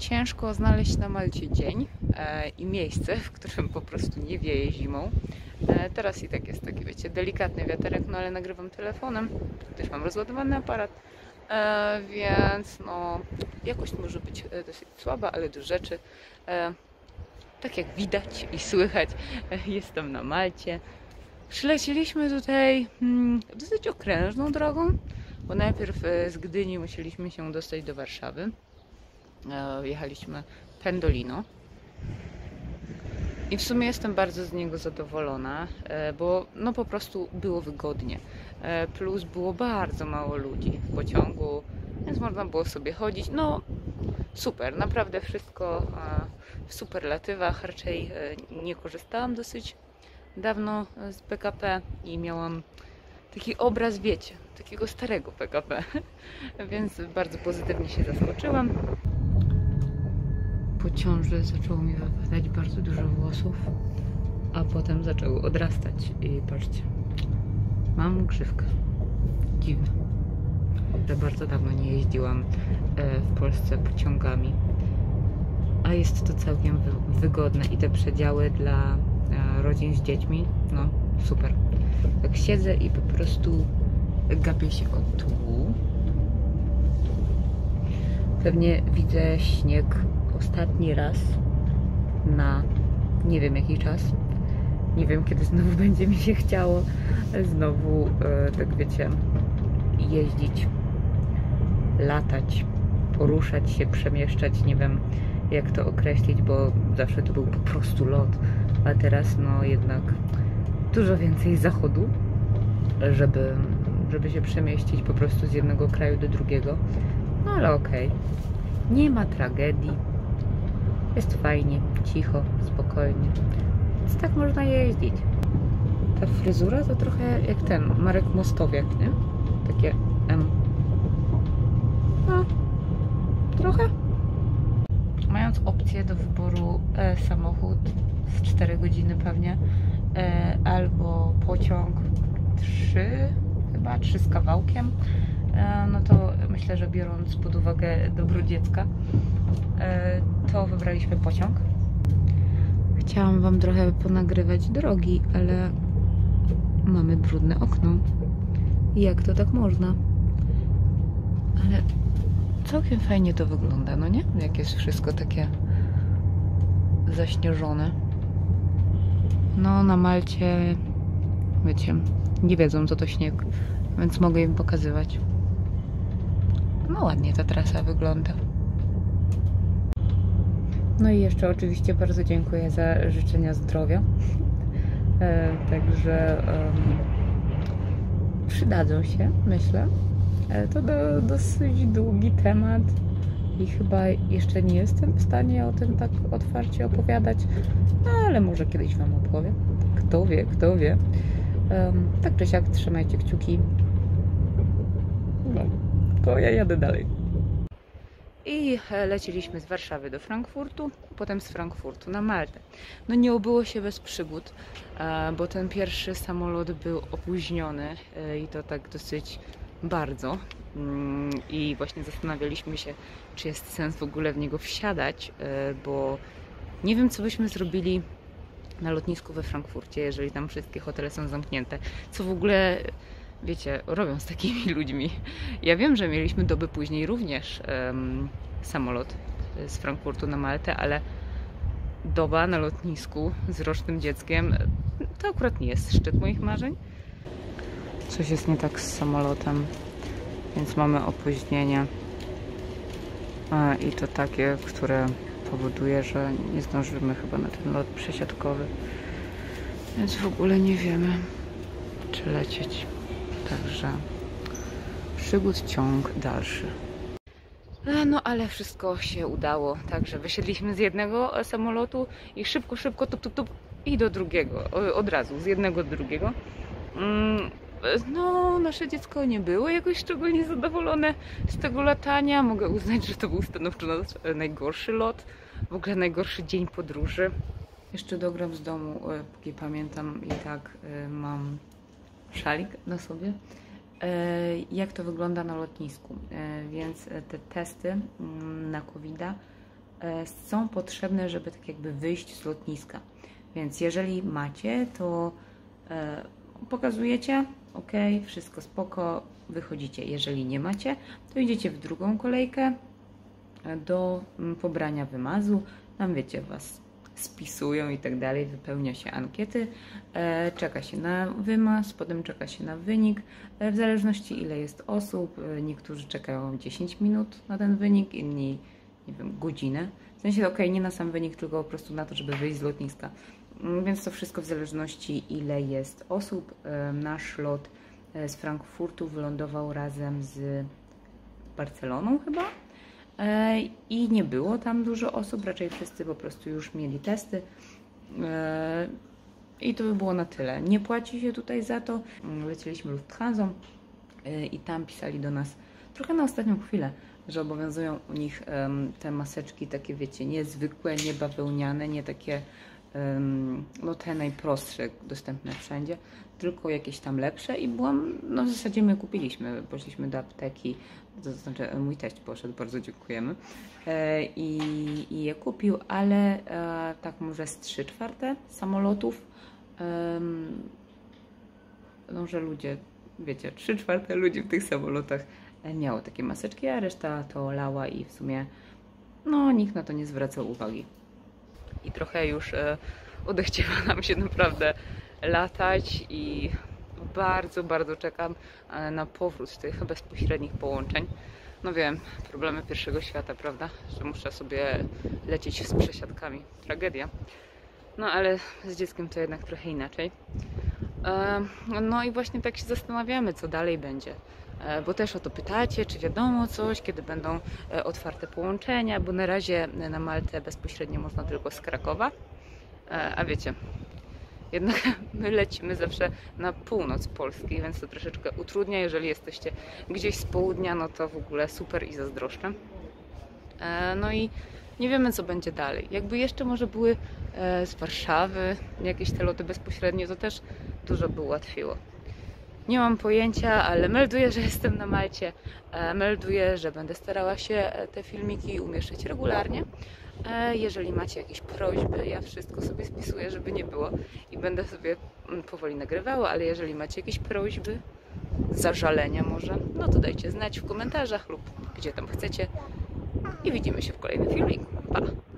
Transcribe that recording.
ciężko znaleźć na Malcie dzień i miejsce, w którym po prostu nie wieje zimą. Teraz i tak jest taki, wiecie, delikatny wiaterek, no ale nagrywam telefonem, też mam rozładowany aparat, więc no jakość może być dosyć słaba, ale do rzeczy. Tak jak widać i słychać, jestem na Malcie. Przylecieliśmy tutaj dosyć okrężną drogą, bo najpierw z Gdyni musieliśmy się dostać do Warszawy. Jechaliśmy Pendolino i w sumie jestem bardzo z niego zadowolona, bo no po prostu było wygodnie. Plus było bardzo mało ludzi w pociągu, więc można było sobie chodzić. No super, naprawdę wszystko w superlatywach. Raczej nie korzystałam dosyć dawno z PKP i miałam taki obraz, wiecie, takiego starego PKP, więc bardzo pozytywnie się zaskoczyłam. Po ciąży zaczęło mi wypadać bardzo dużo włosów, a potem zaczęły odrastać i patrzcie, mam grzywkę. Dziwne. Że bardzo dawno nie jeździłam w Polsce pociągami, a jest to całkiem wygodne i te przedziały dla rodzin z dziećmi, no super. Tak siedzę i po prostu gapię się od tłu. Pewnie widzę śnieg ostatni raz na nie wiem jaki czas. Nie wiem, kiedy znowu będzie mi się chciało znowu, tak wiecie, jeździć, latać, poruszać się, przemieszczać. Nie wiem, jak to określić, bo zawsze to był po prostu lot, a teraz no jednak dużo więcej zachodu, żeby się przemieścić po prostu z jednego kraju do drugiego. No ale okej. Nie ma tragedii. Jest fajnie, cicho, spokojnie. Więc tak można jeździć. Ta fryzura to trochę jak ten Marek Mostowiak, nie? Takie no, trochę. Mając opcję do wyboru samochód z 4 godziny pewnie, albo pociąg 3 z kawałkiem, no to myślę, że biorąc pod uwagę dobro dziecka, to wybraliśmy pociąg. Chciałam wam trochę ponagrywać drogi, ale mamy brudne okno. Jak to tak można? Ale całkiem fajnie to wygląda, no nie? Jak jest wszystko takie zaśnieżone. No na Malcie, wiecie, nie wiedzą co to śnieg, więc mogę im pokazywać. No ładnie ta trasa wygląda. No i jeszcze oczywiście bardzo dziękuję za życzenia zdrowia. Także przydadzą się, myślę. To dosyć długi temat i chyba jeszcze nie jestem w stanie o tym tak otwarcie opowiadać, ale może kiedyś wam opowiem. Kto wie, kto wie. Tak czy siak, trzymajcie kciuki. No, to ja jadę dalej. I leciliśmy z Warszawy do Frankfurtu, potem z Frankfurtu na Maltę. No nie obyło się bez przygód, bo ten pierwszy samolot był opóźniony i to tak dosyć bardzo. I właśnie zastanawialiśmy się, czy jest sens w ogóle w niego wsiadać, bo nie wiem, co byśmy zrobili na lotnisku we Frankfurcie, jeżeli tam wszystkie hotele są zamknięte. Co w ogóle, wiecie, robią z takimi ludźmi. Ja wiem, że mieliśmy doby później również samolot z Frankfurtu na Maltę, ale doba na lotnisku z rocznym dzieckiem to akurat nie jest szczyt moich marzeń. Coś jest nie tak z samolotem, więc mamy opóźnienie i to takie, które powoduje, że nie zdążymy chyba na ten lot przesiadkowy, więc w ogóle nie wiemy, czy lecieć. Także przygód ciąg dalszy. No ale wszystko się udało, także wysiedliśmy z jednego samolotu i szybko, tup i do drugiego, od razu, z jednego do drugiego. No, nasze dziecko nie było jakoś szczególnie zadowolone z tego latania. Mogę uznać, że to był stanowczo najgorszy lot, w ogóle najgorszy dzień podróży. Jeszcze dogram z domu, póki pamiętam, i tak mam szalik na sobie. Jak to wygląda na lotnisku, więc te testy na COVID-a są potrzebne, żeby tak jakby wyjść z lotniska. Więc jeżeli macie, to pokazujecie, ok, wszystko spoko, wychodzicie. Jeżeli nie macie, to idziecie w drugą kolejkę do pobrania wymazu. Tam wiecie, was spisują i tak dalej, wypełnia się ankiety, czeka się na wymaz, potem czeka się na wynik, w zależności ile jest osób. Niektórzy czekają 10 minut na ten wynik, inni, nie wiem, godzinę. W sensie, ok, nie na sam wynik, tylko po prostu na to, żeby wyjść z lotniska. Więc to wszystko w zależności ile jest osób. Nasz lot z Frankfurtu wylądował razem z Barceloną chyba. I nie było tam dużo osób, raczej wszyscy po prostu już mieli testy. I to by było na tyle. Nie płaci się tutaj za to. Lecieliśmy Lufthansą i tam pisali do nas trochę na ostatnią chwilę, że obowiązują u nich te maseczki takie, wiecie, niezwykłe, nie bawełniane, nie takie no te najprostsze, dostępne wszędzie, tylko jakieś tam lepsze i byłam, no w zasadzie my kupiliśmy, poszliśmy do apteki, to znaczy mój teść poszedł, bardzo dziękujemy, i je kupił, ale tak może z 3/4 samolotów, no że ludzie, wiecie, 3/4 ludzi w tych samolotach miało takie maseczki, a reszta to lała i w sumie no nikt na to nie zwracał uwagi. I trochę już odechciewa nam się naprawdę latać i bardzo, bardzo czekam na powrót tych bezpośrednich połączeń. No wiem, problemy pierwszego świata, prawda? Że muszę sobie lecieć z przesiadkami. Tragedia. No ale z dzieckiem to jednak trochę inaczej. No i właśnie tak się zastanawiamy, co dalej będzie. Bo też o to pytacie, czy wiadomo coś, kiedy będą otwarte połączenia, bo na razie na Maltę bezpośrednio można tylko z Krakowa. A wiecie, jednak my lecimy zawsze na północ Polski, więc to troszeczkę utrudnia. Jeżeli jesteście gdzieś z południa, no to w ogóle super i zazdroszczę. No i nie wiemy, co będzie dalej. Jakby jeszcze może były z Warszawy jakieś te loty bezpośrednie, to też dużo by ułatwiło. Nie mam pojęcia, ale melduję, że jestem na Malcie. Melduję, że będę starała się te filmiki umieszczać regularnie. Jeżeli macie jakieś prośby, ja wszystko sobie spisuję, żeby nie było i będę sobie powoli nagrywała, ale jeżeli macie jakieś prośby, zażalenia może, no to dajcie znać w komentarzach lub gdzie tam chcecie i widzimy się w kolejnym filmiku. Pa!